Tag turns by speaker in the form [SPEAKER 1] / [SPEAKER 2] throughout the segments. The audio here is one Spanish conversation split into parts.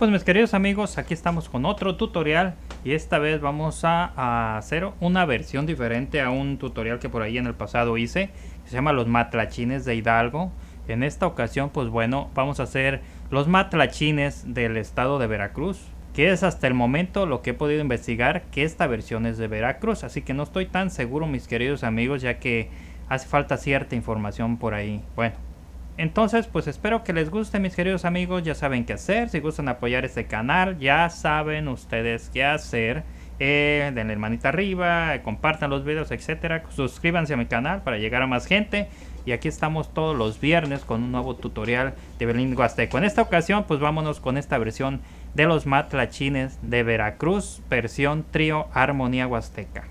[SPEAKER 1] pues mis queridos amigos, aquí estamos con otro tutorial y esta vez vamos a hacer una versión diferente a un tutorial que por ahí en el pasado hice, que se llama los matlachines de Hidalgo. En esta ocasión pues bueno, vamos a hacer los matlachines del estado de Veracruz, que es hasta el momento lo que he podido investigar, que esta versión es de Veracruz, así que no estoy tan seguro mis queridos amigos, ya que hace falta cierta información por ahí. Bueno, entonces pues espero que les guste mis queridos amigos, ya saben qué hacer. Si gustan apoyar este canal, ya saben ustedes qué hacer. Denle manita arriba, compartan los videos, etcétera. Suscríbanse a mi canal para llegar a más gente. Y aquí estamos todos los viernes con un nuevo tutorial de violín huasteco. En esta ocasión pues vámonos con esta versión de los matlachines de Veracruz, versión trío armonía huasteca.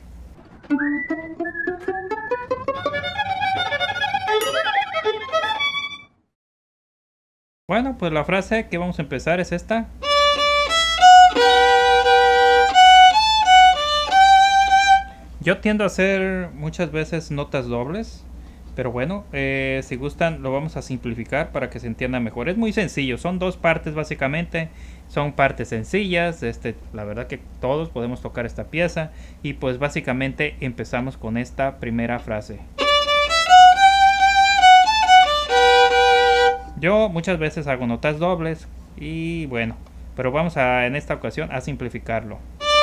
[SPEAKER 1] Bueno, pues la frase que vamos a empezar es esta. Yo tiendo a hacer muchas veces notas dobles, pero bueno, si gustan lo vamos a simplificar para que se entienda mejor. Es muy sencillo, son dos partes básicamente, son partes sencillas. La verdad que todos podemos tocar esta pieza y pues básicamente empezamos con esta primera frase. Yo muchas veces hago notas dobles y bueno, pero vamos en esta ocasión a simplificarlo.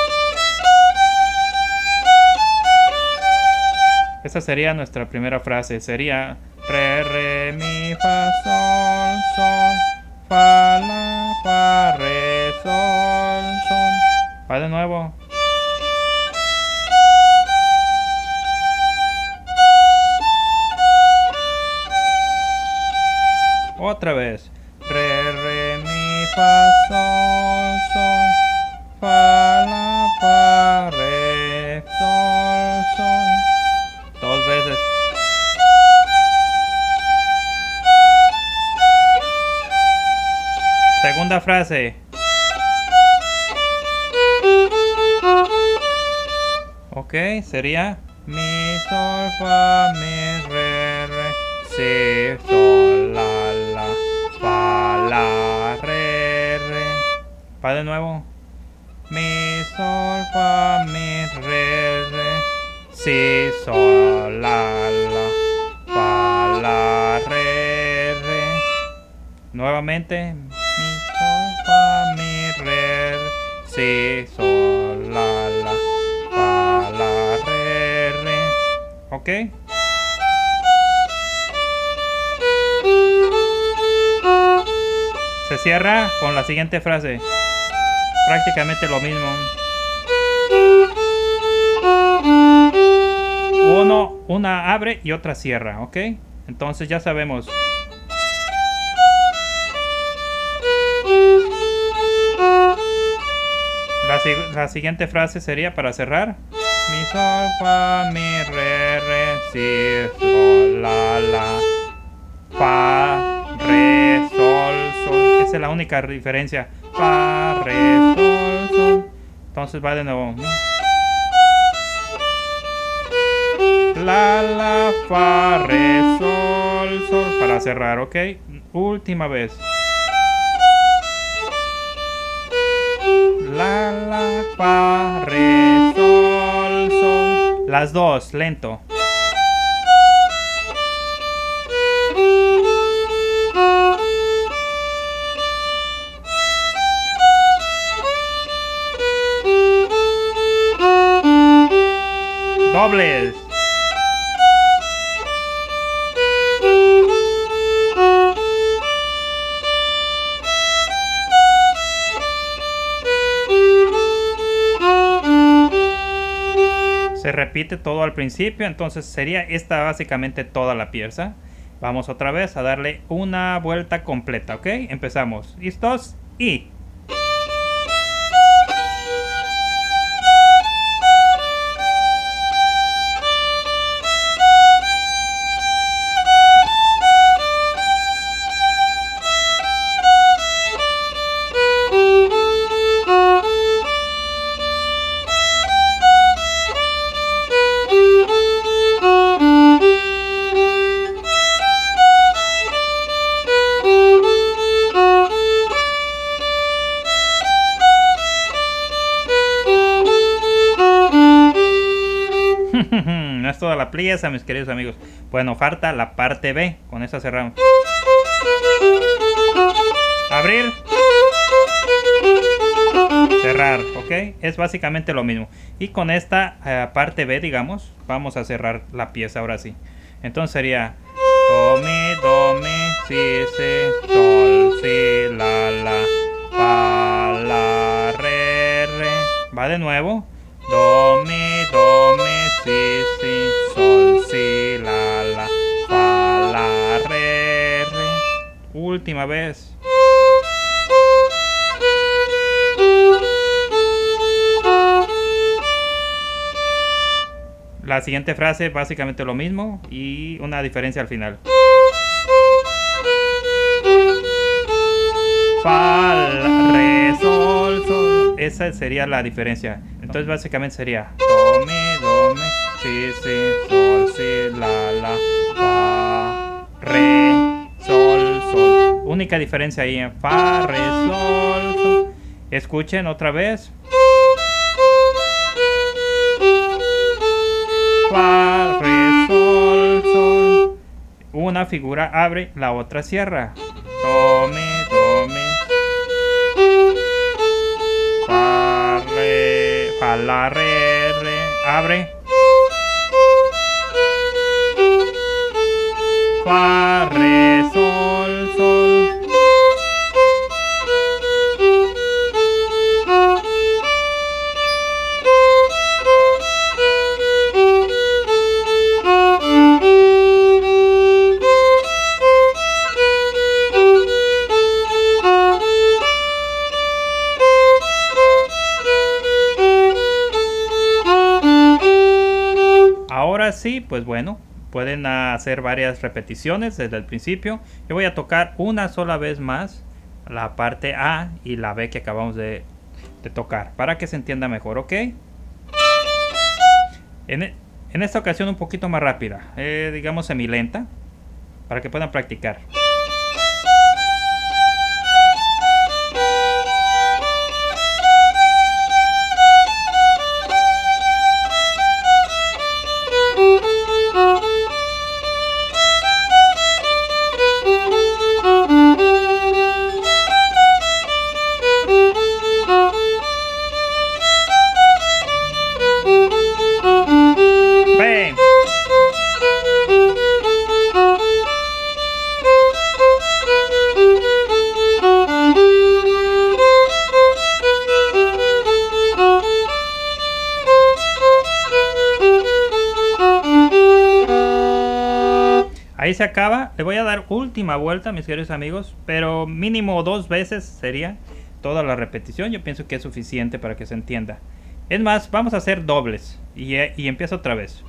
[SPEAKER 1] Esta sería nuestra primera frase, sería re, re, mi, fa, sol, sol, fa, la, fa, re, sol, sol. Va de nuevo. Otra vez. Re, re, mi, fa, sol, sol, fa, la, fa, re, sol, sol. Dos veces. Segunda frase. Ok, sería mi, sol, fa, mi, re, re, si, sol, la, la, fa, la, re, re. Va de nuevo. Mi, sol, fa, mi, re, re, si, sol, la, la, fa, la, re, re. Nuevamente. Mi, sol, fa, mi, re, re, si, sol, la, la, fa, la, re, re. Ok. Se cierra con la siguiente frase. Prácticamente lo mismo. Una abre y otra cierra, ¿ok? Entonces ya sabemos. La siguiente frase sería para cerrar. Mi, sol, fa, mi, re, re, si, sol, la, la, fa, re, sol, sol. Esa es la única diferencia. Fa, re, sol, sol. Entonces va de nuevo. La, la, fa, re, sol, sol. Para cerrar, ¿ok? Última vez. La, la, fa, re, sol, sol. Las dos, lento. Dobles. Se repite todo al principio, entonces sería esta básicamente toda la pieza. Vamos otra vez a darle una vuelta completa, ¿ok? Empezamos. ¿Listos? Y... no es toda la pieza, mis queridos amigos. Bueno, falta la parte B. Con esta cerramos. Abrir. Cerrar, ¿ok? Es básicamente lo mismo. Y con esta parte B, digamos, vamos a cerrar la pieza ahora sí. Entonces sería do, mi, si, sol, si, la, fa, la, re. Va de nuevo. Do, mi, si, sol, si, la, fa, la, re. Última vez. La siguiente frase básicamente lo mismo y una diferencia al final. Fa, re, sol, sol. Esa sería la diferencia. Entonces básicamente sería do, mi, si, sol, si, la, fa, re, sol, sol. Única diferencia ahí en fa, re, sol, sol. Escuchen otra vez. Fa, re, sol, sol. Una figura abre, la otra cierra. Do, mi. Fa, re, fa, la, re. Abre. Fa, re, sol, sol. Ahora sí, pues bueno, pueden hacer varias repeticiones desde el principio. Yo voy a tocar una sola vez más la parte A y la B que acabamos de tocar para que se entienda mejor, ¿ok? En esta ocasión un poquito más rápida, digamos semilenta, para que puedan practicar. Ahí se acaba. Le voy a dar última vuelta, mis queridos amigos, pero mínimo 2 veces sería toda la repetición. Yo pienso que es suficiente para que se entienda. Es más, vamos a hacer dobles y empiezo otra vez.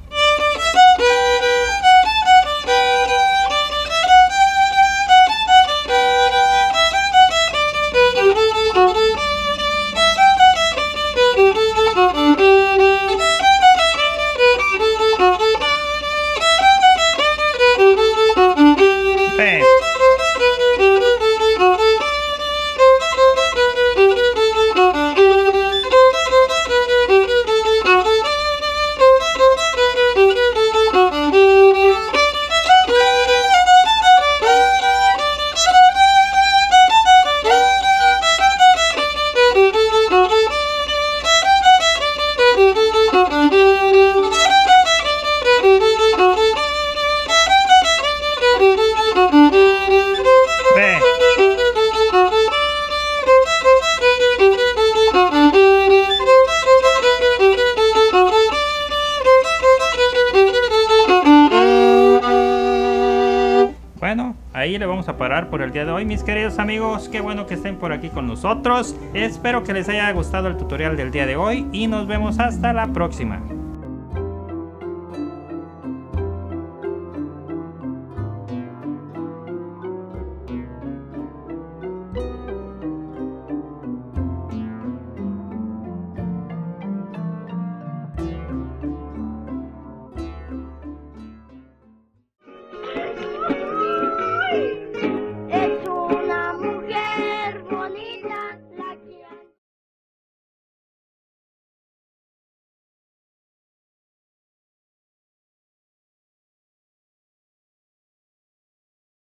[SPEAKER 1] Bueno, ahí le vamos a parar por el día de hoy, mis queridos amigos. Qué bueno que estén por aquí con nosotros. Espero que les haya gustado el tutorial del día de hoy y nos vemos hasta la próxima.